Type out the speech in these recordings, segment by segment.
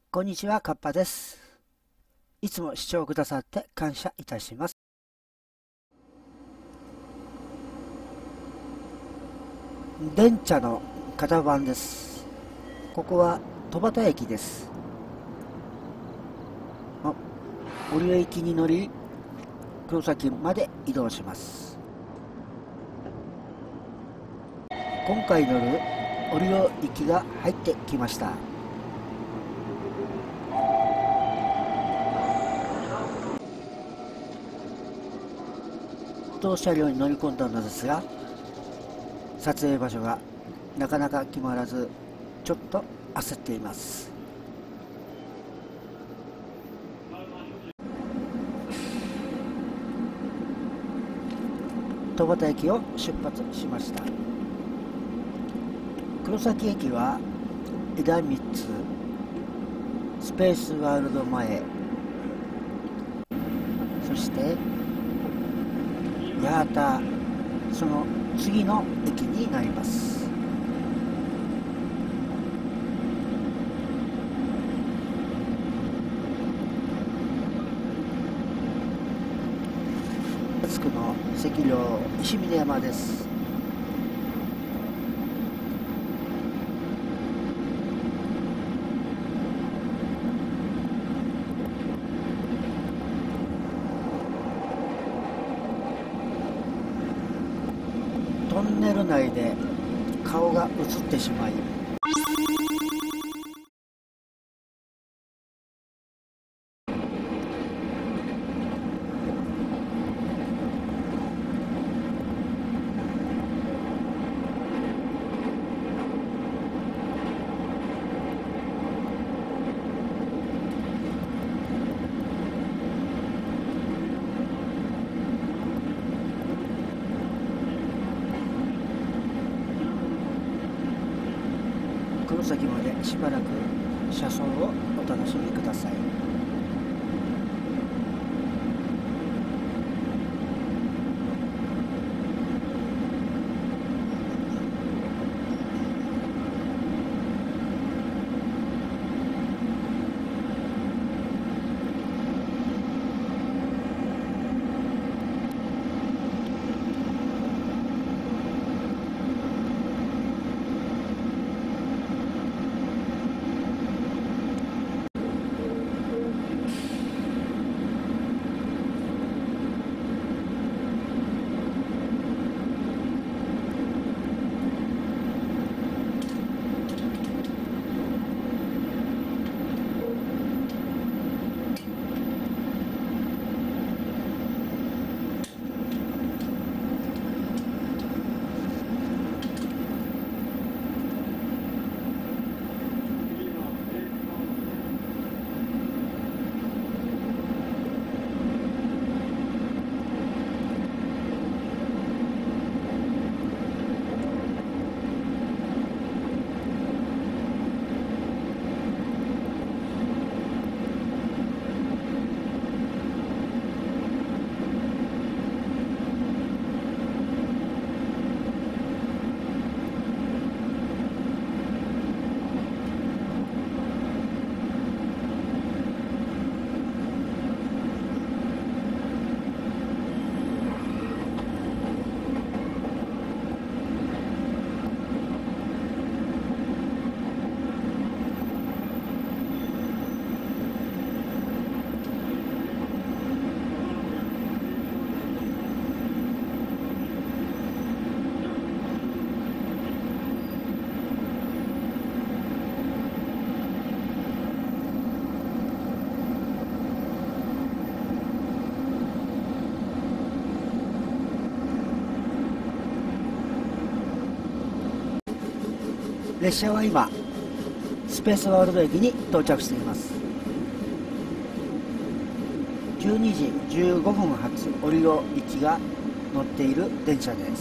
こんにちは、カッパです。いつも視聴くださって感謝いたします。電車の型番です。ここは戸端駅です。折尾駅に乗り、黒崎まで移動します。今回乗る折尾行きが入ってきました。当車両に乗り込んだのですが、撮影場所がなかなか決まらず、ちょっと焦っています。戸端駅を出発しました。黒崎駅は枝3つ、スペースワールド前、そして八幡、その次の駅になります。つくの関寮石峰山です。トンネル内で顔が映ってしまい、黒崎までしばらく車窓をお楽しみください。列車は今スペースワールド駅に到着しています。12時15分発折尾行きが乗っている電車です。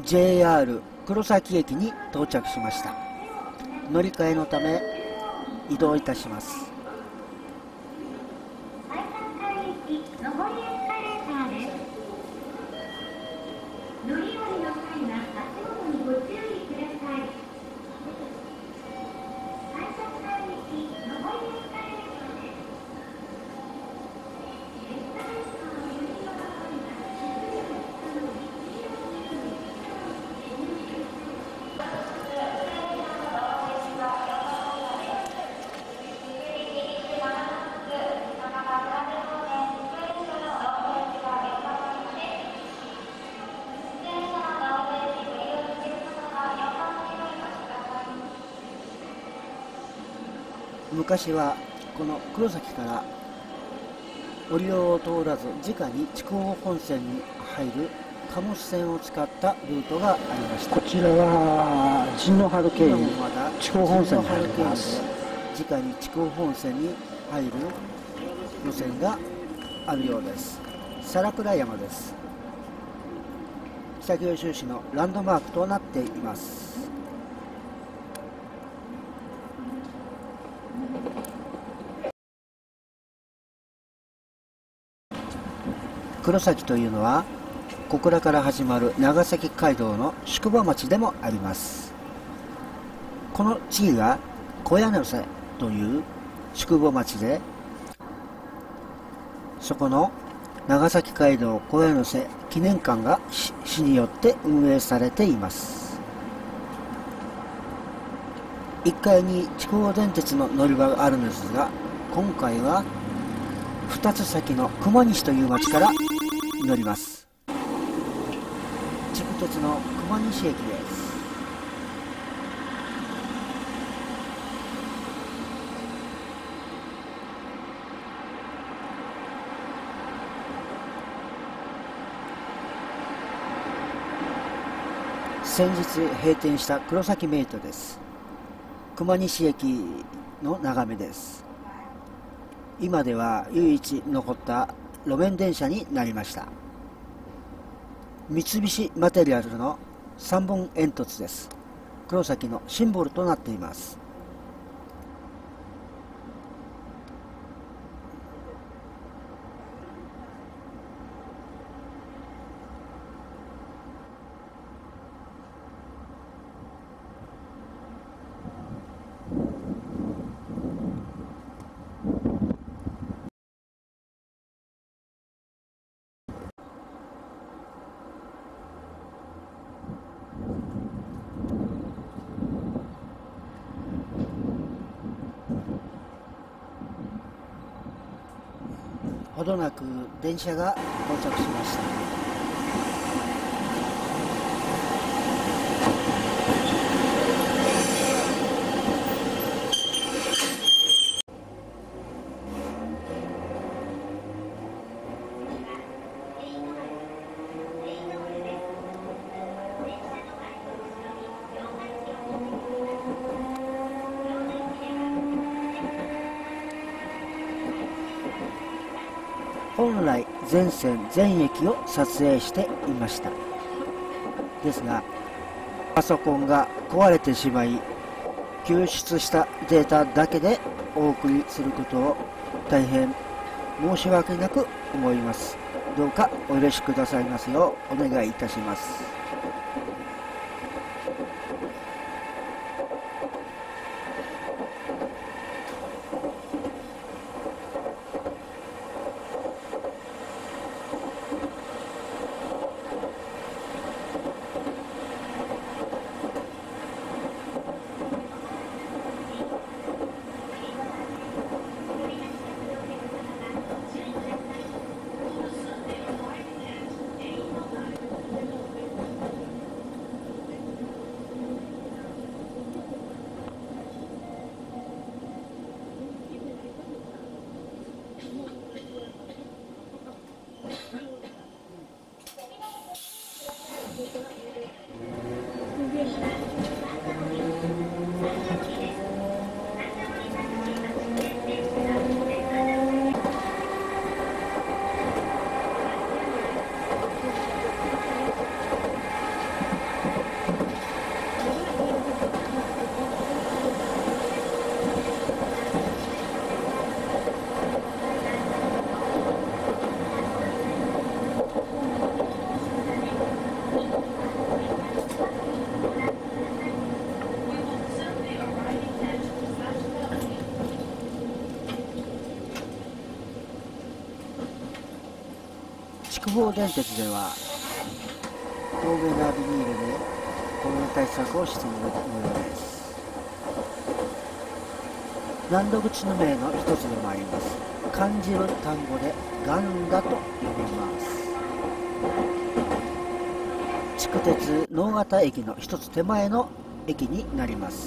JR 黒崎駅に到着しました。乗り換えのため移動いたします。昔はこの黒崎から折尾を通らず直に筑豊本線に入る貨物線を使ったルートがありました。 こちらは陣野原経由筑豊本線に入ります。 直に筑豊本線に入る路線があるようです。皿倉山です。北九州市のランドマークとなっています。黒崎というのは小倉から始まる長崎街道の宿場町でもあります。この次が小屋根瀬という宿場町で、そこの長崎街道小屋根瀬記念館が市によって運営されています。1階に筑豊電鉄の乗り場があるんですが、今回は2つ先の熊西という町から乗ります。地下鉄の熊西駅です。先日閉店した黒崎メイトです。熊西駅の眺めです。今では唯一残った路面電車になりました。三菱マテリアルの3本煙突です。黒崎のシンボルとなっています。ほどなく電車が到着しました。本来全線全駅を撮影していました。ですがパソコンが壊れてしまい、救出したデータだけでお送りすることを大変申し訳なく思います。どうかお許しくださいますようお願いいたします。 筑豊電鉄では透明なビニールでコロナ対策をしている模様です。難読地の名の一つでもあります。漢字る単語でガンダと呼びます。地区鉄直方駅の一つ手前の駅になります。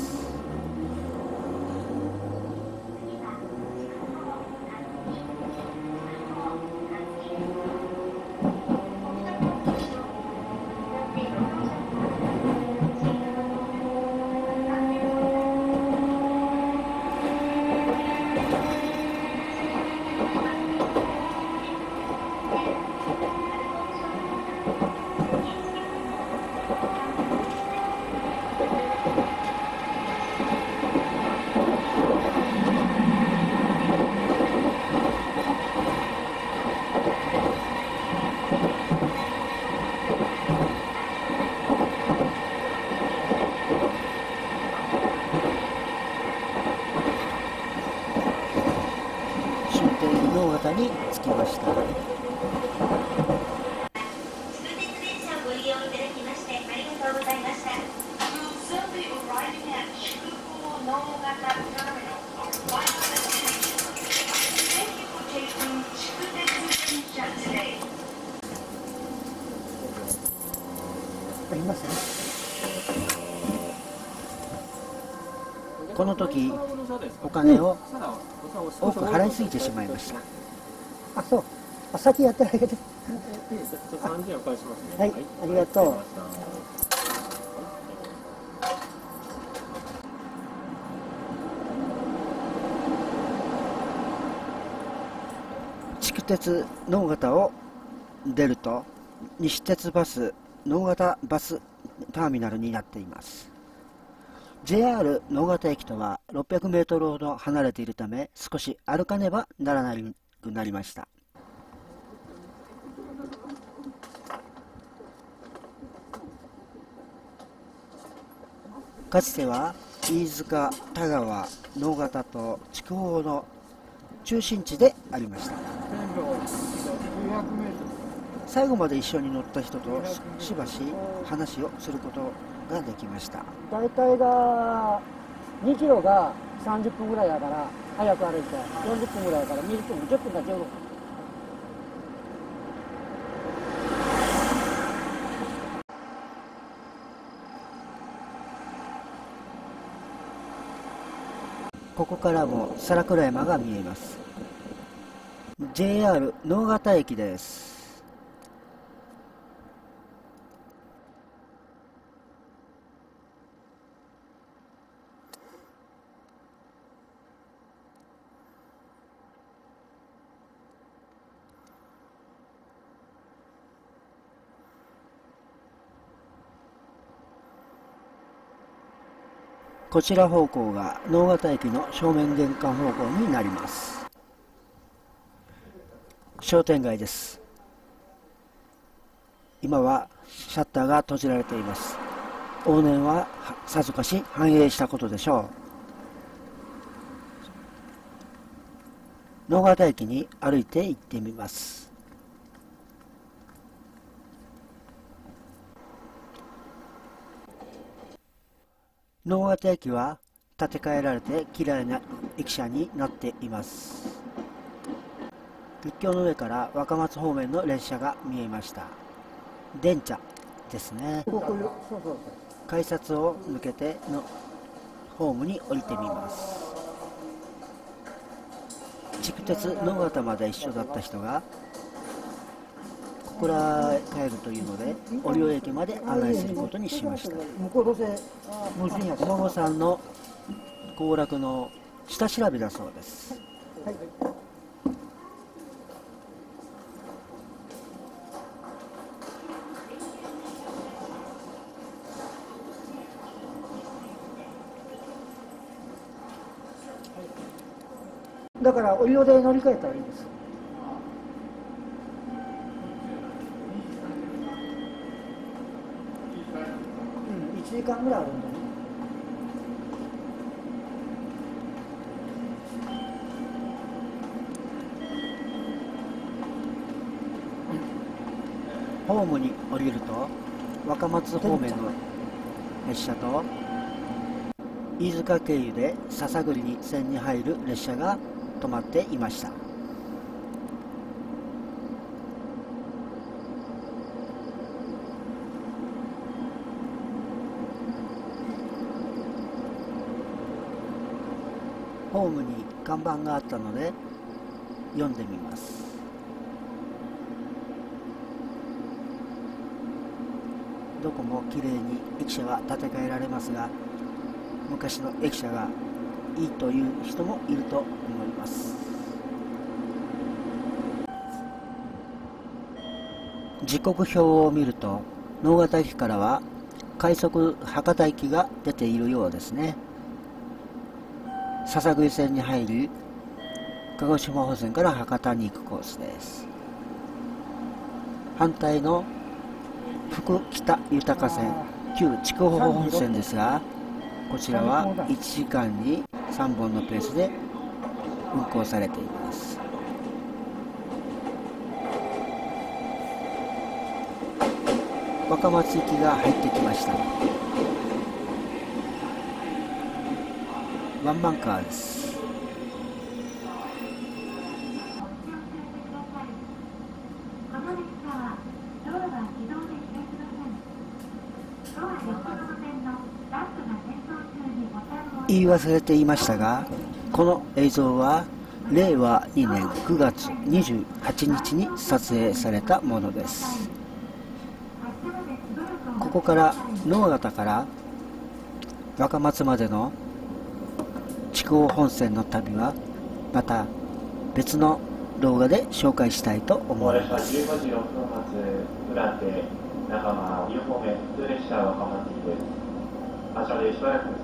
直方に着きました。ありますね。この時お金を多く払いすぎてしまいました。あ、そう。あ、先やってあげて。はい、ありがとう。筑鉄直方を出ると西鉄バス直方バスターミナルになっています。JR 直方駅とは600メートルほど離れているため、少し歩かねばならなくなりました。かつては飯塚、田川、直方と筑豊の中心地でありました。最後まで一緒に乗った人としばし話をすることができました。大体が2キロが30分ぐらいだから早く歩いて、40分ぐらいだから20分、10分だけ。ここからも皿倉山が見えます。 JR 直方駅です。こちら方向が直方駅の正面玄関方向になります。商店街です。今はシャッターが閉じられています。往年はさぞかし繁栄したことでしょう。直方駅に歩いて行ってみます。直方駅は建て替えられてきれいな駅舎になっています。陸橋の上から若松方面の列車が見えました。電車ですね。改札を抜けてのホームに降りてみます。筑鉄直方まで一緒だった人が小倉へ帰るというので折尾駅まで案内することにしました。お孫さんの行楽の下調べだそうです。はい、だから折尾で乗り換えたらいいです。1時間ぐらいあるんだね。 ホームに降りると若松方面の列車と飯塚経由で篠栗に線に入る列車が止まっていました。ホームに看板があったので読んでみます。どこもきれいに駅舎は建て替えられますが、昔の駅舎がいいという人もいると思います。時刻表を見ると直方駅からは快速博多駅が出ているようですね。篠栗線に入り鹿児島本線から博多に行くコースです。反対の福北豊線旧筑豊本線ですが、こちらは1時間に3本のペースで運行されています。若松行きが入ってきました。ワンマンカーです。言い忘れていましたが、この映像は令和2年9月28日に撮影されたものです。ここから直方から若松までの筑豊本線の旅はまた別の動画で紹介したいと思います。 15時6分発プランで長浜湯方面普通列車若松行きです。発車でしばらくです。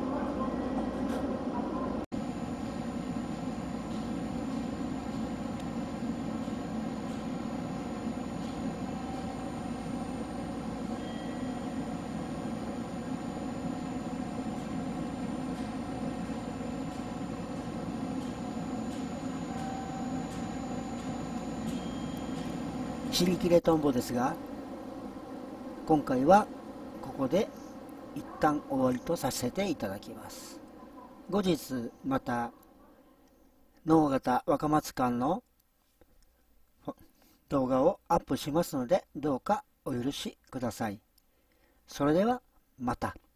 尻切れトンボですが、今回はここで一旦終わりとさせていただきます。後日また直方若松間の動画をアップしますので、どうかお許しください。それではまた。